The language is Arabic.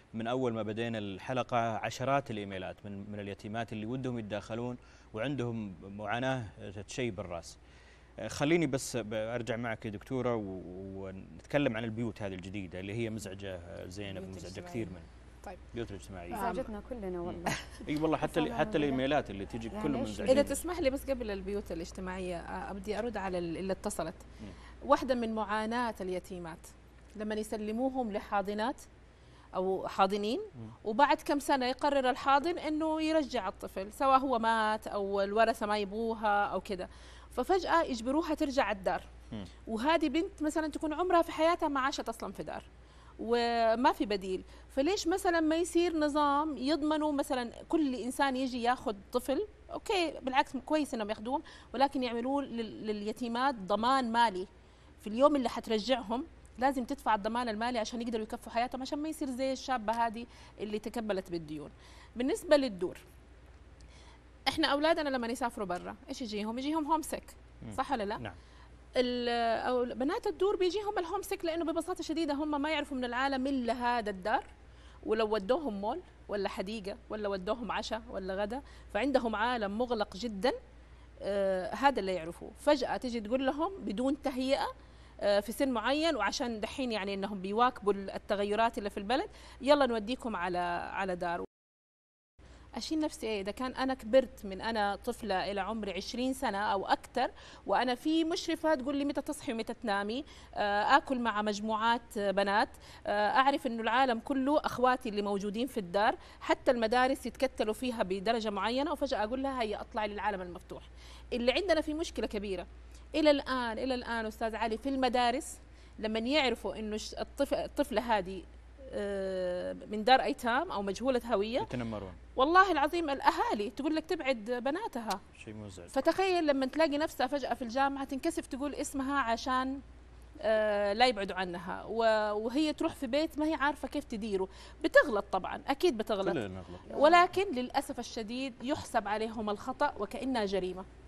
من اول ما بدينا الحلقه عشرات الايميلات من اليتيمات اللي ودهم يتداخلون وعندهم معاناه تشيب الراس. خليني بس ارجع معك يا دكتوره ونتكلم عن البيوت هذه الجديده اللي هي مزعجه زينب، مزعجه كثير من طيب البيوت الاجتماعيه. مزعجتنا كلنا والله. اي والله حتى الايميلات اللي تجي يعني كلهم مزعجين. اذا تسمح لي بس قبل البيوت الاجتماعيه بدي ارد على اللي اتصلت. واحده من معاناه اليتيمات لما يسلموهم لحاضنات او حاضنين وبعد كم سنه يقرر الحاضن انه يرجع الطفل سواء هو مات او الورثه ما يبغوها او كده، ففجاه يجبروها ترجع الدار. وهذه بنت مثلا تكون عمرها في حياتها ما عاشت اصلا في دار وما في بديل، فليش مثلا ما يصير نظام يضمنوا مثلا كل انسان يجي ياخذ طفل؟ اوكي بالعكس كويس انهم ياخذوهم، ولكن يعملوا لليتيمات ضمان مالي في اليوم اللي حترجعهم، لازم تدفع الضمان المالي عشان يقدروا يكفوا حياتهم، عشان ما يصير زي الشابه هذه اللي تكبلت بالديون. بالنسبه للدور، احنا اولادنا لما يسافروا برا ايش يجيهم هوم سيك، صح ولا لا؟ نعم. او بنات الدور بيجيهم الهوم سيك لانه ببساطه شديده هم ما يعرفوا من العالم الا هذا الدار، ولو ودوهم مول ولا حديقه ولا ودوهم عشاء ولا غدا فعندهم عالم مغلق جدا. هذا اللي يعرفوه. فجاه تجي تقول لهم بدون تهيئه في سن معين، وعشان دحين يعني انهم بيواكبوا التغيرات اللي في البلد، يلا نوديكم على دار. أشيل نفسي إيه إذا كان أنا كبرت من أنا طفلة إلى عمري 20 سنة أو أكثر، وأنا في مشرفة تقول لي متى تصحي ومتى تنامي، آكل مع مجموعات بنات، أعرف إنه العالم كله أخواتي اللي موجودين في الدار، حتى المدارس يتكتلوا فيها بدرجة معينة، وفجأة أقول لها هيا أطلعي للعالم المفتوح. اللي عندنا في مشكلة كبيرة إلى الآن أستاذ علي في المدارس، لما يعرفوا إنه الطفلة هذه من دار ايتام او مجهوله هويه يتنمرون. والله العظيم الاهالي تقول لك تبعد بناتها. شيء مزعج. فتخيل لما تلاقي نفسها فجاه في الجامعه تنكسف تقول اسمها عشان لا يبعدوا عنها، وهي تروح في بيت ما هي عارفه كيف تديره. بتغلط طبعا، اكيد بتغلط، ولكن للاسف الشديد يحسب عليهم الخطا وكانها جريمه.